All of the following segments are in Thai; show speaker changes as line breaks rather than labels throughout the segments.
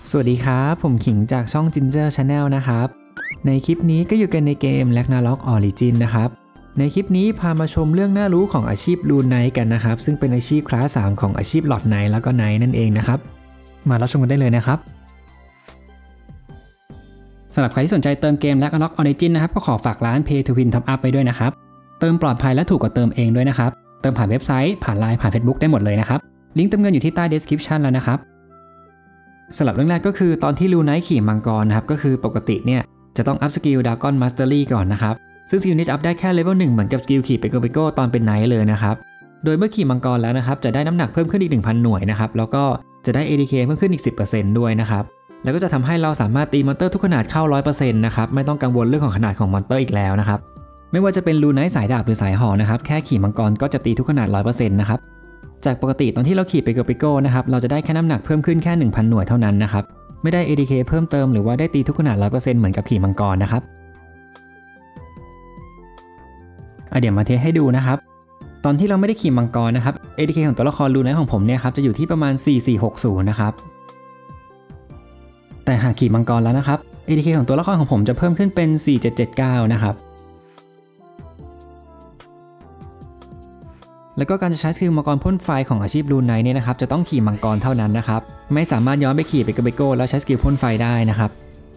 สวัสดีครับผมขิงจากช่อง Ginger Channel นะครับในคลิปนี้ก็อยู่กันในเกม Ragnarok Origin นะครับในคลิปนี้พามาชมเรื่องน่ารู้ของอาชีพ Rune Knight กันนะครับซึ่งเป็นอาชีพคลาส 3ของอาชีพ Lord Knight แล้วก็ Knight นั่นเองนะครับมารับชมกันได้เลยนะครับสำหรับใครที่สนใจเติมเกม Ragnarok Origin นะครับก็ขอฝากร้าน Pay to Win Top Up ไปด้วยนะครับเติมปลอดภัยและถูกกว่าเติมเองด้วยนะครับเติมผ่านเว็บไซต์ผ่าน LINE ผ่าน Facebook ได้หมดเลยนะครับลิงก์เติมเงินอยู่ที่ใต้ description แล้วนะครับสำหรับเรื่องแรกก็คือตอนที่ Rune Knight ขี่มังกรนะครับก็คือปกติเนี่ยจะต้องอัพสกิล Dragon Mastery ก่อนนะครับซึ่งสกิลนี้จะอัพได้แค่เลเวล1เหมือนกับสกิลขี่เปโกตอนเป็น Knight เลยนะครับโดยเมื่อขี่มังกรแล้วนะครับจะได้น้ำหนักเพิ่มขึ้นอีก 1,000 หน่วยนะครับแล้วก็จะได้ ADK เพิ่มขึ้นอีก 10% ด้วยนะครับแล้วก็จะทำให้เราสามารถตีมอนเตอร์ทุกขนาดเข้า 100% นะครับไม่ต้องกังวลเรื่องของขนาดของมอนเตอร์อีกแล้วนะครับไม่ว่าจะเป็น Rune Knight สายดาบหรือสายหอกนะครับแค่ขี่มังกรก็จะตีทุกขนาด 100% นะครับจากปกติตอนที่เราขี่เปโกนะครับเราจะได้แค่น้ำหนักเพิ่มขึ้นแค่ 1,000 หน่วยเท่านั้นนะครับไม่ได้ ADK เพิ่มเติมหรือว่าได้ตีทุกขนาด 100% เหมือนกับขี่มังกรนะครับเดี๋ยวมาเทสให้ดูนะครับตอนที่เราไม่ได้ขี่มังกรนะครับ ADK ของตัวละคร Rune Knight ของผมเนี่ยครับจะอยู่ที่ประมาณ 4460 นะครับแต่หากขี่มังกรแล้วนะครับ ADK ของตัวละครของผมจะเพิ่มขึ้นเป็น 4779 นะครับแล้วก็การจะใช้สกิลมังกรพ่นไฟของอาชีพ Rune Knight เนี่ยนะครับจะต้องขี่มังกรเท่านั้นนะครับไม่สามารถย้อนไปขี่เปโกแล้วใช้สกิลพ่นไฟได้นะครับ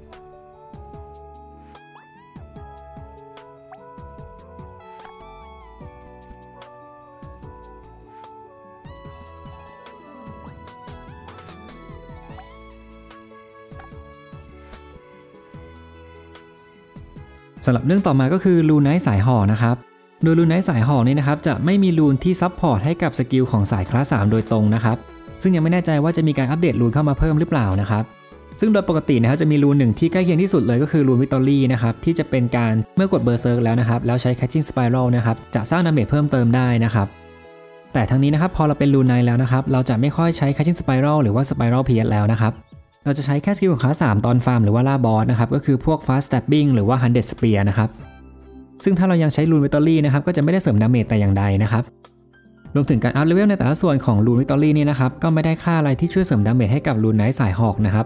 สำหรับเรื่องต่อมาก็คือ Rune Knight สายหอกนะครับโดย Rune Knight สายหอกนี่นะครับจะไม่มีรูนที่ซับพอร์ตให้กับสกิลของสายคลาส 3โดยตรงนะครับซึ่งยังไม่แน่ใจว่าจะมีการอัปเดตรูนเข้ามาเพิ่มหรือเปล่านะครับซึ่งโดยปกตินะครับจะมีรูนหนึ่งที่ใกล้เคียงที่สุดเลยก็คือรูนวิตอรี่นะครับที่จะเป็นการเมื่อกดเบอร์เซิร์กแล้วนะครับแล้วใช้ Catching Spiral นะครับจะสร้างดาเมจเพิ่มเติมได้นะครับแต่ทั้งนี้นะครับพอเราเป็น Rune Knight แล้วนะครับเราจะไม่ค่อยใช้ Catching Spiral หรือว่า Spiral Pierce แล้วนะครับเราจะใช้แค่สกิลของคลาส 3ตอนฟาร์มหรือว่าล่าบอสนะครับก็คือพวก Fast Stabbing หรือว่า 100 Spear นะครับซึ่งถ้าเรายังใช้รูนวิตอรี่นะครับก็จะไม่ได้เสริมดาเมจแต่อย่างใดนะครับรวมถึงการอัพเลเวลในแต่ละส่วนของรูนวิตอรี่นี่นะครับก็ไม่ได้ค่าอะไรที่ช่วยเสริมดาเมจให้กับRune Knightสายหอกนะครับ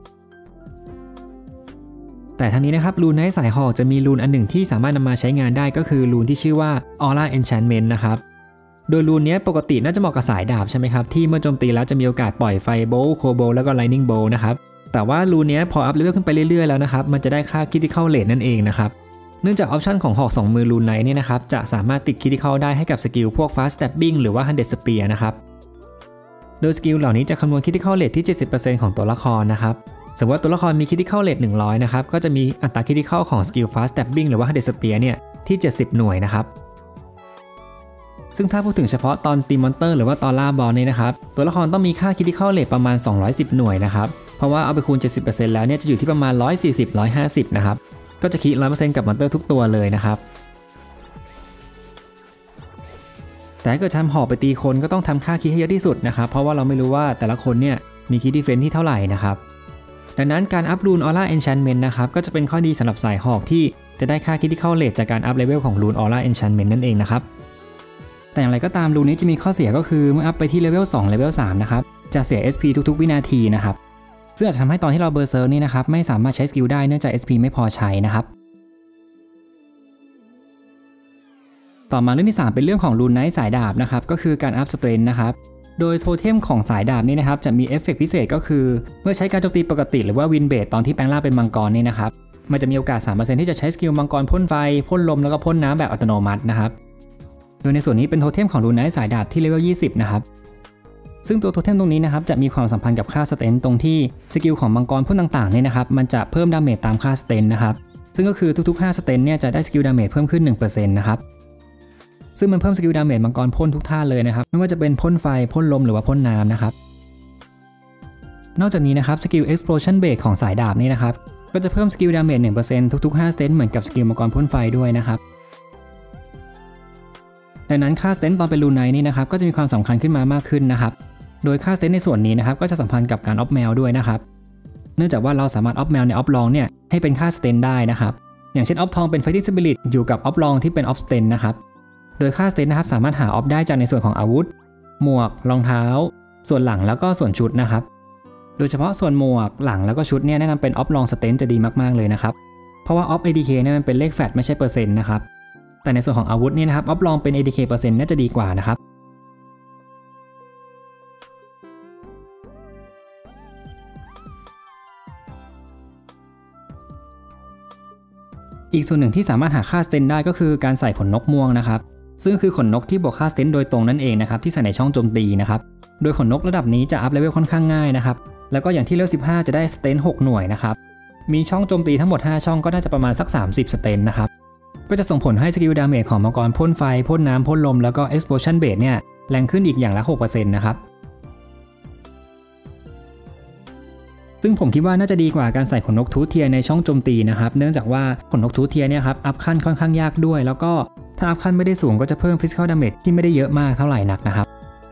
แต่ทั้งนี้นะครับRune Knightสายหอกจะมีรูนอันหนึ่งที่สามารถนำมาใช้งานได้ก็คือรูนที่ชื่อว่า Aura Enchantment นะครับโดยรูนนี้ปกติน่าจะเหมาะกับสายดาบใช่ไหมครับที่เมื่อโจมตีแล้วจะมีโอกาสปล่อยไฟโบว์โคโบแล้วก็ไลนิ่งโบว์นะครับแต่ว่ารูนนี้พออัพเลเวลขึ้นไปเรื่อยๆแล้วนะครับมันจะได้ค่า Critical Rate นั่นเองนะครับเนื่องจากออปชันของหอก2มือ Rune Knightเนี่ยนะครับจะสามารถติดคริติคอลได้ให้กับสกิลพวก Fast Stabbing หรือว่า 100 Spear นะครับโดยสกิลเหล่านี้จะคำนวณคริติคอลเรทที่ 70% ของตัวละครนะครับสมมติว่าตัวละครมีคริติคอลเรท100นะครับก็จะมีอัตราคริติคอลของสกิล Fast Stabbing หรือว่า 100 Spear เนี่ยที่70หน่วยนะครับซึ่งถ้าพูดถึงเฉพาะตอนตีมอนเตอร์หรือว่าตอนล่าบอสเนี่ยนะครับตัวละครต้องมีค่าคริติคอลเรทประมาณ210หน่วยนะครับเพราะว่าเอาไปคูณ 70% แล้วเนี่ยจะอยู่ที่ประมาณ140-150นะครับก็จะคิด 100% กับมอนเตอร์ทุกตัวเลยนะครับแต่ถ้าเกิดทำหอกไปตีคนก็ต้องทำค่าคิดให้เยอะที่สุดนะครับเพราะว่าเราไม่รู้ว่าแต่ละคนเนี่ยมีคิดดีเฟนซ์ที่เท่าไหร่นะครับดังนั้นการอัพรูน Aura Enchantment นะครับก็จะเป็นข้อดีสำหรับสายหอกที่จะได้ค่า Critical Rate จากการอัพเลเวลของรูน Aura Enchantment นั่นเองนะครับแต่อย่างไรก็ตามรูนนี้จะมีข้อเสียก็คือเมื่ออัพไปที่เลเวล2เลเวล3นะครับจะเสีย SP ทุกๆวินาทีนะครับซึ่งอาจจะทำให้ตอนที่เราเบอร์เซิร์กนี่นะครับไม่สามารถใช้สกิลได้เนื่องจาก SP ไม่พอใช้นะครับต่อมาเรื่องที่3เป็นเรื่องของ Rune Knight สายดาบนะครับก็คือการอัพสเตรนท์นะครับโดยโทเทมของสายดาบนี่นะครับจะมีเอฟเฟกต์พิเศษก็คือเมื่อใช้การโจมตีปกติหรือว่าวินเบดตอนที่แปลงร่างเป็นมังกรนี่นะครับมันจะมีโอกาส 3% ที่จะใช้สกิลมังกรพ่นไฟพ่นลมแล้วก็พ่นน้ำแบบอัตโนมัตินะครับโดยในส่วนนี้เป็นโทเทมของ Rune Knight สายดาบที่เลเวล20นะครับซึ่งตัวโทเทมตรงนี้นะครับจะมีความสัมพันธ์กับค่าสเตนตรงที่สกิลของมังกรพ่นต่างๆเนี่ยนะครับมันจะเพิ่มดาเมจตามค่าสเตนนะครับซึ่งก็คือทุกๆ5สเตนเนี่ยจะได้สกิลดาเมจเพิ่มขึ้น 1% นะครับซึ่งมันเพิ่มสกิลดาเมจมังกรพ่นทุกท่าเลยนะครับไม่ว่าจะเป็นพ่นไฟพ่นลมหรือว่าพ่นน้ำนะครับนอกจากนี้นะครับสกิล Explosion Break ของสายดาบนี่นะครับก็จะเพิ่มสกิลดาเมจ 1% ทุกๆ5สเตนเหมือนกับสกิลมังกรพ่นไฟด้วยนะครับดังนั้นค่าสเตนตอนเป็นRune Knightนี่นะครับก็จะมีความสำคัญขึ้นมามากขึ้นนะครับโดยค่าสเตนในส่วนนี้นะครับก็จะสัมพันธ์กับการออฟแมวด้วยนะครับเนื่องจากว่าเราสามารถออฟแมวในออฟลองเนี่ยให้เป็นค่าสเตนได้นะครับอย่างเช่นออฟทองเป็น Fighting Spirit อยู่กับออฟลองที่เป็นออฟสเตนนะครับโดยค่าสเตนนะครับสามารถหาออฟได้จากในส่วนของอาวุธหมวกรองเท้าส่วนหลังแล้วก็ส่วนชุดนะครับโดยเฉพาะส่วนหมวกหลังแล้วก็ชุดเนี่ยแนะนำเป็นออฟลองสเตนจะดีมากๆเลยนะครับเพราะว่าออฟ ADK เนี่ยมันเป็นเลขแฟลตไม่ใช่เปอร์เซ็นต์นะครับแต่ในส่วนของอาวุธเนี่ยนะครับออฟลองเป็น ADK เปอร์เซ็นต์น่าจะดีกว่านะครับอีกส่วนหนึ่งที่สามารถหาค่าสเตนได้ก็คือการใส่ขนนกม่วงนะครับซึ่งคือขนนกที่บวกค่าสเตนโดยตรงนั่นเองนะครับที่ใส่ในช่องโจมตีนะครับโดยขนนกระดับนี้จะอัพเลเวลค่อนข้างง่ายนะครับแล้วก็อย่างที่เลเวล15จะได้สเตน6หน่วยนะครับมีช่องโจมตีทั้งหมด5ช่องก็น่าจะประมาณสัก30สเตนนะครับก็จะส่งผลให้สกิลดาเมจของมังกรพ่นไฟพ่นน้ำพ่นลมแล้วก็ Explosion Base เนี่ยแรงขึ้นอีกอย่างละ 6% นะครับซึ่งผมคิดว่าน่าจะดีกว่าการใส่ขนนกทูตเทียในช่องโจมตีนะครับเนื่องจากว่าขนนกทูตเทียเนี่ยครับอัพขั้นค่อนข้างยากด้วยแล้วก็ถ้าอัพขั้นไม่ได้สูงก็จะเพิ่ม Physical Damage ที่ไม่ได้เยอะมากเท่าไหร่นักนะครับ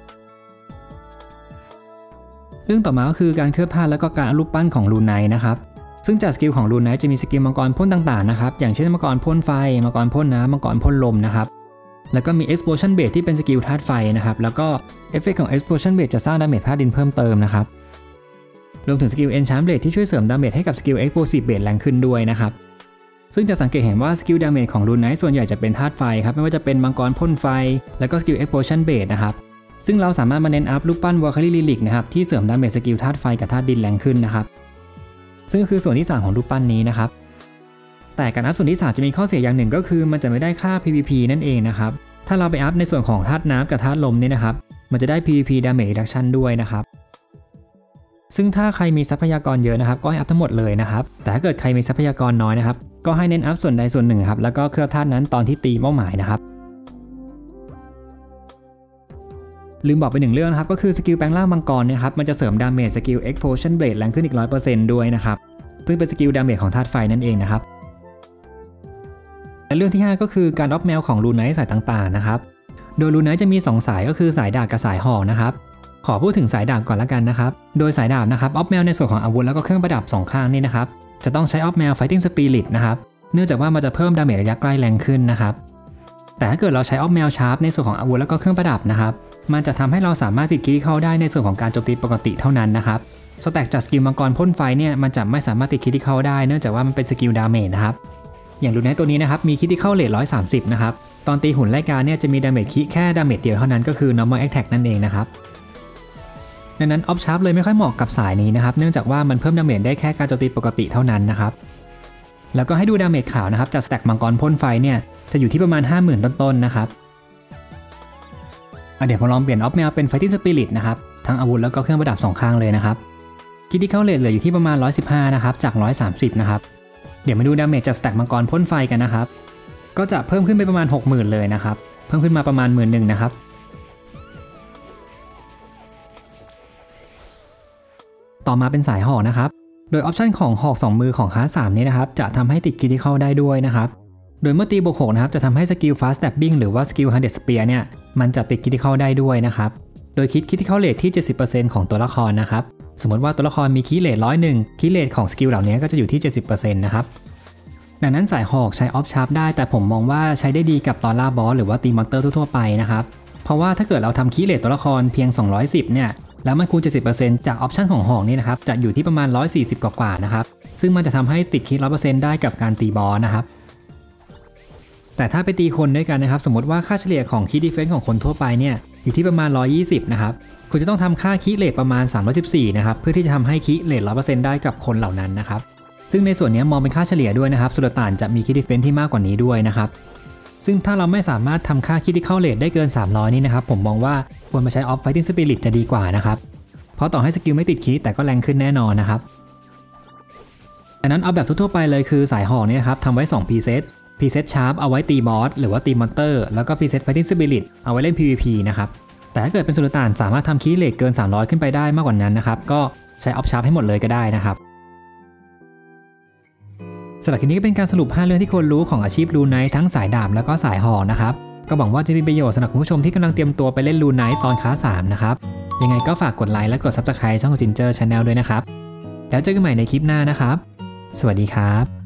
เรื่องต่อมาก็คือการเคลือบผ้าแล้วก็การรูปปั้นของลูนไนท์นะครับซึ่งจากสกิลของลูนไนท์จะมีสกิลมังกรพ่นต่างๆนะครับอย่างเช่นมังกรพ่นไฟมังกรพ่นน้ำมังกรพ่นลมนะครับแล้วก็มี Explosion Base ที่เป็นสกิลธาตุไฟนะครับแล้วก็เอฟเฟกต์ของ Explosion Base จะสร้างดาเมจธาตุดินเพิ่มเติมนะครับรวมถึงสกิล Enchant Blade ที่ช่วยเสริมดาเมจให้กับสกิล Explosive Blade แรงขึ้นด้วยนะครับซึ่งจะสังเกตเห็นว่าสกิลดาเมจของลูนไนท์ส่วนใหญ่จะเป็นธาตุไฟครับไม่ว่าจะเป็นมังกรพ่นไฟแล้วก็สกิล Explosion Blade นะครับซึ่งเราสามารถมาเน้นอัพรูปปั้นวอลคารีลิลิกนะครับที่เสริมดาเมจสกิลธาตุไฟกับธาตุดินแรงขึ้นนะครับซึ่งคือส่วนที่3ของรูปปั้นนี้นะครับแต่การอัพส่วนที่3จะมีข้อเสียอย่างหนึ่งก็คือมันจะไม่ได้ค่า PVP นั่นเองนะครับถ้าเราไปอัพในส่วนของธาตุน้ำกับธาตุลมเนี่ยนะครับมันจะได้ PVP Damage Reduction ด้วยนะครับซึ่งถ้าใครมีทรัพยากรเยอะนะครับก็ให้อัพทั้งหมดเลยนะครับแต่ถ้าเกิดใครมีทรัพยากรน้อยนะครับก็ให้เน้นอัพส่วนใดส่วนหนึ่งครับแล้วก็เคลือบธาตุนั้นตอนที่ตีเป้าหมายนะครับลืมบอกไป1เรื่องนะครับก็คือสกิลแปลงร่างมังกรนะครับมันจะเสริมดาเมจสกิล Explosion Blade แรงขึ้นอีก 100% ด้วยนะครับซึ่งเป็นสกิลดาเมจของธาตุไฟนั่นเองนะครับและเรื่องที่5ก็คือการออฟแมวของลูนไนท์สายต่างๆนะครับโดยลูนไนท์จะมี2สายก็คือสายดาบกับสายหอกนะครับขอพูดถึงสายดาบก่อนละกันนะครับโดยสายดาบนะครับออฟแมวในส่วนของอาวุธแล้วก็เครื่องประดับ2ข้างนี่นะครับจะต้องใช้ออฟแมว Fighting Spirit นะครับเนื่องจากว่ามันจะเพิ่มดาเมจระยะใกล้แรงขึ้นนะครับแต่ถ้าเกิดเราใช้ออฟแมวชาร์ปในส่วนของอาวุธแล้วก็เครื่องประดับนะครับมันจะทำให้เราสามารถติดคริติคอลได้ในส่วนของการโจมตีปกติเท่านั้นนะครับสแต็กจากสกิลมังกรพ่นไฟเนี่ยมันจะไม่สามารถติดคริติคอลได้เนื่องจากว่ามันเป็นสกิลดาเมจนะครับอย่างลูนไนท์ตัวนี้นะครับมีคริติคอลเรท130นะครับตอนตีหุ่นไล่กาเนี่ยจะมีดาเมจคิแค่ดาเมจเดียวเท่านั้นก็คือ normal attack นั่นเองนะครับดังนั้นออฟชาร์ปเลยไม่ค่อยเหมาะกับสายนี้นะครับเนื่องจากว่ามันเพิ่มดาเมจได้แค่การโจมตีปกติเท่านั้นนะครับแล้วก็ให้ดูดาเมจขาวนะครับจากสแต็กมังกรพ่นไฟเนี่ยจะอยู่ที่ประมาณ 50,000 ต้นๆนะครับเดี๋ยวผมลองเปลี่ยนออฟแมวเป็น Fighting Spirit นะครับทั้งอาวุธแล้วก็เครื่องประดับ2ข้างเลยนะครับคิดที่เข้าเรทเหลืออยู่ที่ประมาณ115นะครับจาก130นะครับเดี๋ยวมาดูดาเมจจากสแต็กมังกรพ่นไฟกันนะครับก็จะเพิ่มขึ้นไปประมาณ 60,000 เลยนะครับเพิ่มขึ้นมาประมาณ 11,000 นะครับต่อมาเป็นสายหอกนะครับโดยออปชันของหอก2มือของคลาส3นี้นะครับจะทำให้ติดคริติคอลได้ด้วยนะครับโดยเมื่อตีบวก6นะครับจะทำให้สกิล Fast Stabbing หรือว่าสกิล 100 Spear เนี่ยมันจะติดคริติคอลได้ด้วยนะครับโดยคิดคริติคอลเรทที่ 70% ของตัวละครนะครับสมมติว่าตัวละครมีคิเรท101คิเรทของสกิลเหล่านี้ก็จะอยู่ที่ 70% นะครับดังนั้นสายหอกใช้ออฟชาร์ปได้แต่ผมมองว่าใช้ได้ดีกับตอนล่าบอสหรือว่าตีมอนสเตอร์ทั่วๆไปนะครับเพราะว่าถ้าเกิดเราทำคิเรทตัวละครเพียง210เนี่ยแล้วมันคูณ 70% จากออปชันของหอกนี่นะครับจะอยู่ที่ประมาณ140กว่าๆนะครับซึ่งมันจะทำให้ติดคิด 100% ได้กับการตีบอสนะครับแต่ถ้าไปตีคนด้วยกันนะครับสมมติว่าค่าเฉลี่ยของคีย์ดีเฟนส์ของคนทั่วไปเนี่ยอยู่ที่ประมาณ120นะครับคุณจะต้องทำค่าคีย์เรทประมาณ314นะครับเพื่อที่จะทำให้คีย์เรท 100% ได้กับคนเหล่านั้นนะครับซึ่งในส่วนนี้มองเป็นค่าเฉลี่ยด้วยนะครับสุลต่านจะมีคีย์ดีเฟนส์ที่มากกว่านี้ด้วยนะครับซึ่งถ้าเราไม่สามารถทำค่าคีย์ที่เข้าเรทได้เกิน300นี่นะครับผมมองว่าควรมาใช้ออฟ Fighting Spirit จะดีกว่านะครับเพราะต่อให้สกิลไม่ติดคีย์แต่ก็แรงขึ้นแน่นอนนะครับดังนั้นเอาแบบทั่วๆไปเลยคือสายหอกนี่นะครับทำไว้2 preset Sharp เอาไว้ตีบอสหรือว่าตีมอนสเตอร์แล้วก็ preset Fighting Spirit เอาไว้เล่น PVP นะครับแต่ถ้าเกิดเป็นสุลต่านสามารถทำคีย์เรทเกิน300ขึ้นไปได้มากกว่านั้นนะครับก็ใช้ออฟชาร์ปให้หมดเลยก็ได้นะครับสำหรับคลิปนี้ก็เป็นการสรุป5เรื่องที่ควรรู้ของอาชีพลูนไนท์ทั้งสายดาบแล้วก็สายหอกนะครับก็หวังว่าจะมีประโยชน์สำหรับคุณผู้ชมที่กำลังเตรียมตัวไปเล่นลูนไนท์ตอนคลาส3นะครับยังไงก็ฝากกดไลค์และกด Subscribe ช่อง Ginger Channel ด้วยนะครับแล้วเจอกันใหม่ในคลิปหน้านะครับสวัสดีครับ